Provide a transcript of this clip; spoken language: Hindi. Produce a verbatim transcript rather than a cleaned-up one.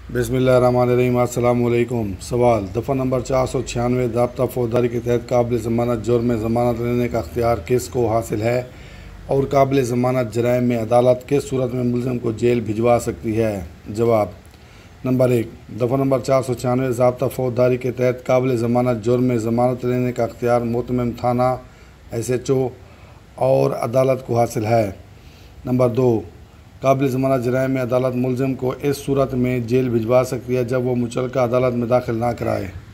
बिस्मिल्लाहिर्रहमानिर्रहीम। अस्सलाम वालेकुम। सवाल दफ़ा नंबर चार सौ छियानवे ज़ाब्ता फौजदारी के तहत काबिल ज़मानत जुर्म में ज़मानत लेने का अख्तियार किस को हासिल है और काबिल ज़मानत जराइम में अदालत किस सूरत में मुलज़िम को जेल भिजवा सकती है? जवाब नंबर एक, दफ़ा नंबर चार सौ छियानवे ज़ाब्ता फौजदारी के तहत काबिल ज़मानत जुर्म में ज़मानत लेने का अख्तियार मुतमिम थाना, एस एच ओ और अदालत को हासिल है। नंबर दो, काबिल ज़मानत जराइम में अदालत मुलज़िम को इस सूरत में जेल भिजवा सकती है जब वो मुचल्लका अदालत में दाखिल ना कराए।